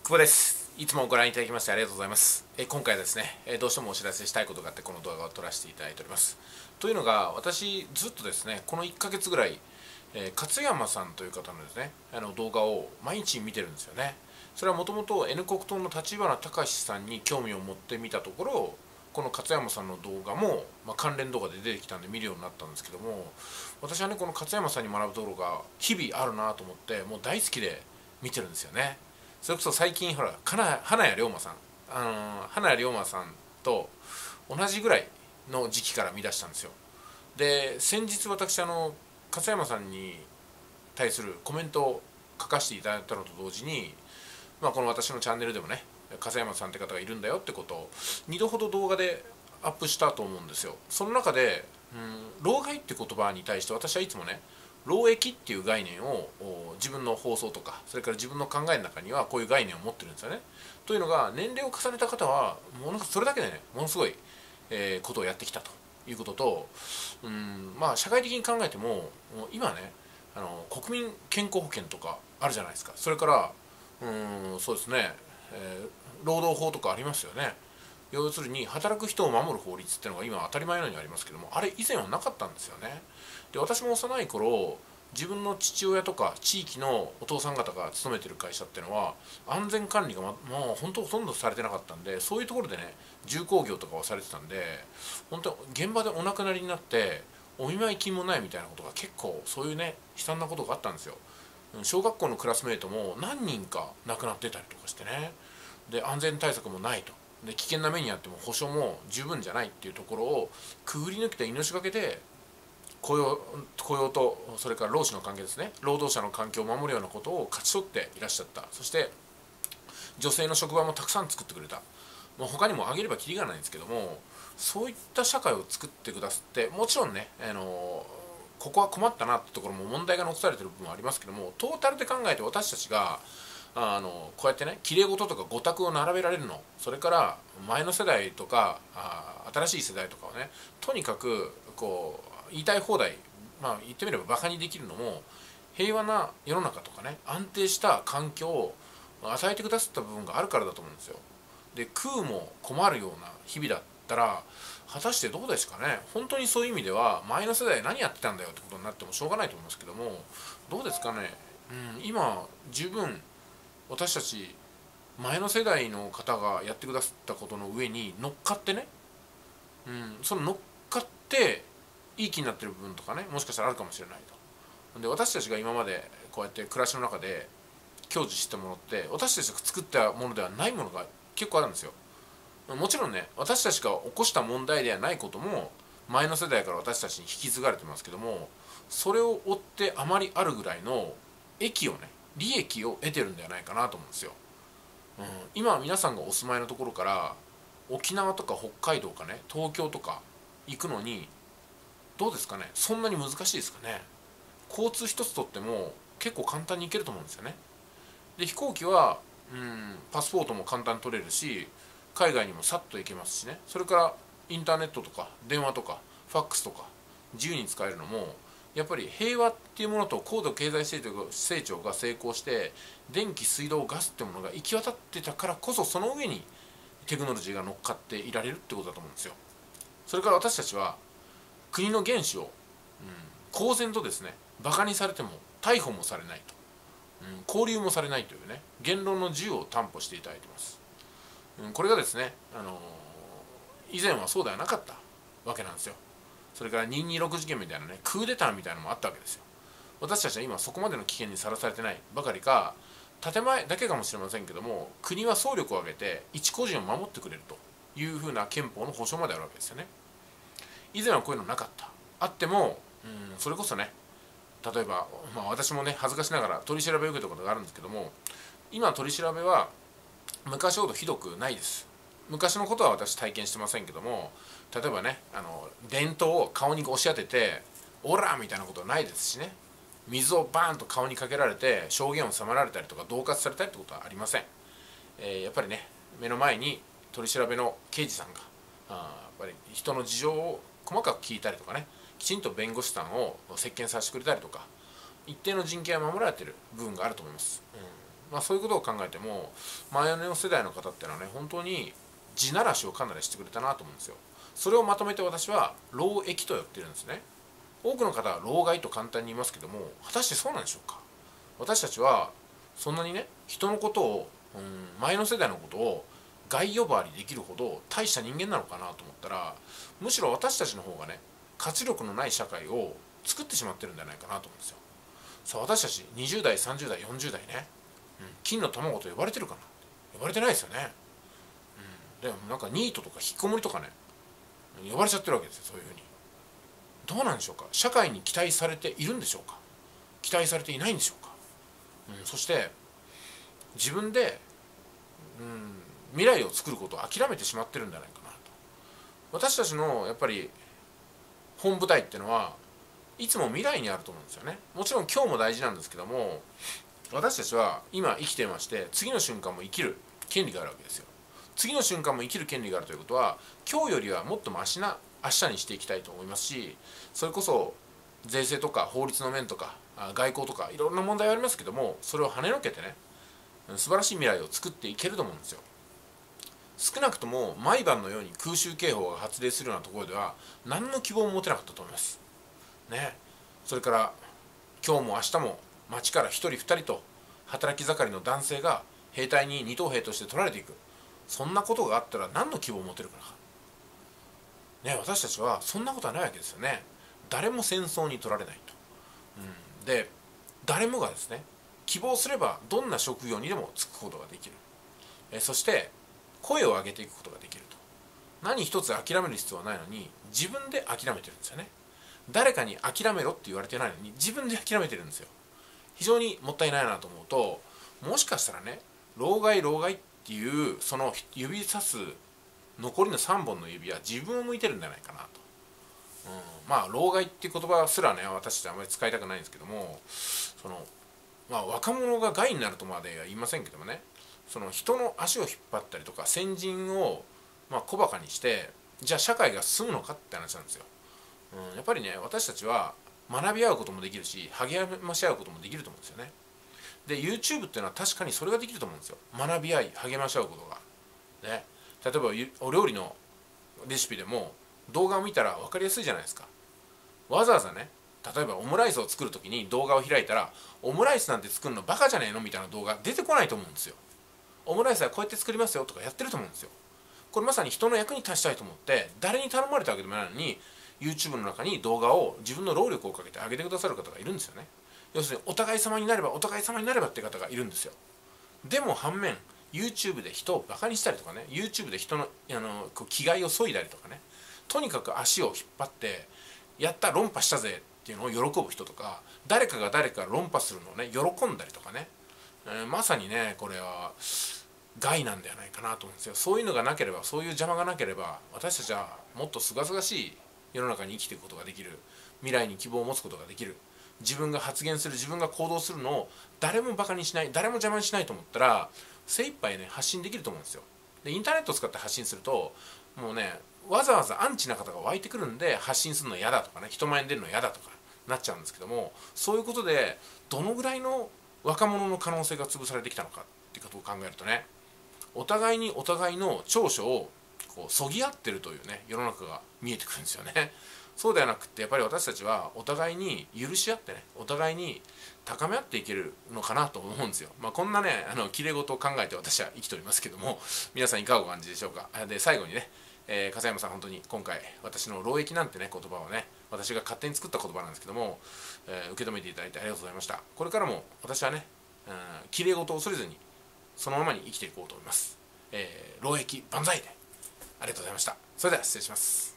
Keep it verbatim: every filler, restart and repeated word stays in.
久保です。いつもご覧いただきましてありがとうございます。え今回はですね、えどうしてもお知らせしたいことがあってこの動画を撮らせていただいております。というのが、私ずっとですね、このいっかげつぐらい、え勝山さんという方のですね、あの動画を毎日見てるんですよね。それはもともと N 国党の立花隆さんに興味を持ってみたところ、この勝山さんの動画も、まあ、関連動画で出てきたんで見るようになったんですけども、私はね、この勝山さんに学ぶ動画が日々あるなと思って、もう大好きで見てるんですよね。それこそ最近ほら花谷龍馬さん、あの花谷龍馬さんと同じぐらいの時期から見出したんですよ。で先日私あの勝山さんに対するコメントを書かせていただいたのと同時に、まあ、この私のチャンネルでもね勝山さんって方がいるんだよってことをにどほど動画でアップしたと思うんですよ。その中で、うん、老害って言葉に対して私はいつもね、労役っていう概念を自分の放送とかそれから自分の考えの中にはこういう概念を持ってるんですよね。というのが、年齢を重ねた方はものそれだけでねものすごい、えーことをやってきたということと、うん、まあ社会的に考えてももう今ね、あの国民健康保険とかあるじゃないですか。それからうんそうですね、えー労働法とかありますよね。要するに働く人を守る法律っていうのが今当たり前のようにありますけども、あれ以前はなかったんですよね。で私も幼い頃、自分の父親とか地域のお父さん方が勤めてる会社っていうのは安全管理が、ま、もう本当ほとんどされてなかったんで、そういうところでね重工業とかはされてたんで、本当現場でお亡くなりになってお見舞い金もないみたいなことが結構そういうね悲惨なことがあったんですよ。小学校のクラスメートも何人か亡くなってたりとかしてね、で安全対策もないと、で危険な目にあっても保証も十分じゃないっていうところをくぐり抜けて命がけで雇用雇用とそれから労使の関係ですね、労働者の環境を守るようなことを勝ち取っていらっしゃった。そして女性の職場もたくさん作ってくれた。もう他にも挙げればきりがないんですけども、そういった社会を作ってくださって、もちろんね、あのここは困ったなってところも問題が残されてる部分はありますけども、トータルで考えて私たちがあのこうやってねきれい事とか語卓を並べられるの、それから前の世代とかあ新しい世代とかをね、とにかくこう言いたい放題、まあ言ってみればバカにできるのも、平和な世の中とかね安定した環境を与えてくださった部分があるからだと思うんですよ。で食うも困るような日々だったら果たしてどうですかね。本当にそういう意味では前の世代何やってたんだよってことになってもしょうがないと思いますけども、どうですかね、うん、今十分私たち前の世代の方がやってくださったことの上に乗っかってね、うん、その乗っかっていい気になってる部分とかね、もしかしたらあるかもしれないと。で私たちが今までこうやって暮らしの中で享受したものって私たちが作ったものではないものが結構あるんですよ。もちろんね、私たちが起こした問題ではないことも前の世代から私たちに引き継がれてますけども、それを追ってあまりあるぐらいの益をね利益を得てるんではないかなと思うんですよ。うん、今皆さんがお住まいのところから沖縄とか北海道かね東京とか行くのにどうですかね、そんなに難しいですかね。交通一つとっても結構簡単に行けると思うんですよね。で飛行機はうんパスポートも簡単に取れるし、海外にもさっと行けますしね。それからインターネットとか電話とかファックスとか自由に使えるのも、やっぱり平和っていうものと高度経済成長が成功して電気水道ガスってものが行き渡ってたからこそ、その上にテクノロジーが乗っかっていられるってことだと思うんですよ。それから私たちは国の元首を、うん、公然とですねバカにされても逮捕もされないと、うん、交流もされないというね言論の自由を担保していただいています。うん、これがですね、あのー、以前はそうではなかったわけなんですよ。それからにひゃくにじゅうろく事件みたいなねクーデターみたいなのもあったわけですよ。私たちは今そこまでの危険にさらされてないばかりか、建前だけかもしれませんけども、国は総力を挙げて一個人を守ってくれるというふうな憲法の保障まであるわけですよね。以前はこういうのなかった。あっても、うん、それこそね、例えば、まあ、私もね恥ずかしながら取り調べを受けたことがあるんですけども、今取り調べは昔ほどひどくないです。昔のことは私体験してませんけども、例えばねあの電灯を顔に押し当ててオラーみたいなことはないですしね、水をバーンと顔にかけられて証言を迫られたりとか恫喝されたりってことはありません。えー、やっぱりね目の前に取り調べの刑事さんがあやっぱり人の事情を細かく聞いたりとかね、きちんと弁護士さんを接見させてくれたりとか、一定の人権は守られている部分があると思います。うんまあ、そういうことを考えても前の世代の方っていうのはね本当に地ならしをかなりしてくれたなと思うんですよ。それをまとめて私は労役と呼ってるんですね。多くの方は老害と簡単に言いますけども、果たしてそうなんでしょうか。私たちはそんなにね人のことを、うん、前の世代のことを害呼ばわりできるほど大した人間なのかなと思ったら、むしろ私たちの方がね活力のない社会を作ってしまってるんじゃないかなと思うんですよ。さあ私たちにじゅう代さんじゅう代よんじゅう代ね、うん、金の卵と呼ばれてるかな。呼ばれてないですよね。うん、でもなんかニートとか引きこもりとかね呼ばれちゃってるわけですよ。そういうふうにどうなんでしょうか。社会に期待されているんでしょうか。期待されていないんでしょうか。うん、そして自分で、うん、未来を作ることを諦めてしまってるんじゃないかなと。私たちのやっぱり本舞台っていうのはいつも未来にあると思うんですよね。もちろん今日も大事なんですけども、私たちは今生きてまして次の瞬間も生きる権利があるわけですよ。次の瞬間も生きる権利があるということは今日よりはもっとマシな明日にしていきたいと思いますし、それこそ税制とか法律の面とか外交とかいろんな問題がありますけども、それを跳ねのけてね素晴らしい未来を作っていけると思うんですよ。少なくとも毎晩のように空襲警報が発令するようなところでは何の希望も持てなかったと思いますね。それから今日も明日も町からひとりふたりと働き盛りの男性が兵隊に二等兵として取られていく、そんなことがあったら何の希望を持てるかな、ね、私たちはそんなことはないわけですよね。誰も戦争に取られないと、うん、で誰もがですね希望すればどんな職業にでも就くことができる。えそして声を上げていくことができると。何一つ諦める必要はないのに自分で諦めてるんですよね。誰かに諦めろって言われてないのに自分で諦めてるんですよ。非常にもったいないなと思うと、もしかしたらね老害老害っていうその指さす残りのさんぼんの指は自分を向いてるんじゃないかなと、うん、まあ老害っていう言葉すらね私たちあまり使いたくないんですけども、そのまあ若者が害になるとまでは言いませんけどもね、その人の足を引っ張ったりとか先人をまあ小バカにしてじゃあ社会が進むのかって話なんですよ。うん、やっぱりね私たちは学び合うこともできるし励まし合うこともできると思うんですよね。で YouTube っていうのは確かにそれができると思うんですよ。学び合い励まし合うことがね。例えばお料理のレシピでも動画を見たら分かりやすいじゃないですか。わざわざね例えばオムライスを作る時に動画を開いたらオムライスなんて作るのバカじゃねえのみたいな動画出てこないと思うんですよ。オムライスはこうやって作りますよとかやってると思うんですよ。これまさに人の役に立ちたいと思って誰に頼まれたわけでもないのに YouTube の中に動画を自分の労力をかけて上げてくださる方がいるんですよね。要するにお互い様になればお互い様になればって方がいるんですよ。でも反面 YouTube で人をバカにしたりとかね YouTube で人のあの気概を削いだりとかね、とにかく足を引っ張ってやった論破したぜっていうのを喜ぶ人とか、誰かが誰かが論破するのをね喜んだりとかね、えー、まさにねこれは害なんではないかなと思うんですよ。そういうのがなければそういう邪魔がなければ私たちはもっとすがすがしい世の中に生きていくことができる、未来に希望を持つことができる、自分が発言する自分が行動するのを誰もバカにしない誰も邪魔にしないと思ったら精一杯ね発信できると思うんですよ。でインターネットを使って発信するともうねわざわざアンチな方が湧いてくるんで発信するの嫌だとかね人前に出るの嫌だとかなっちゃうんですけども、そういうことでどのぐらいの若者の可能性が潰されてきたのかっていうことを考えるとね、お互いにお互いの長所をこうそぎ合ってるというね世の中が見えてくるんですよね。そうではなくってやっぱり私たちはお互いに許し合ってねお互いに高め合っていけるのかなと思うんですよ。まあ、こんなねあのきれい事を考えて私は生きておりますけども、皆さんいかがお感じでしょうか。で最後にね、えー、笠山さん本当に今回私の労役なんてね言葉をね私が勝手に作った言葉なんですけども、えー、受け止めていただいてありがとうございました。これからも私はねきれい事を恐れずにそのままに生きていこうと思います。えー、労役万歳でありがとうございました。それでは失礼します。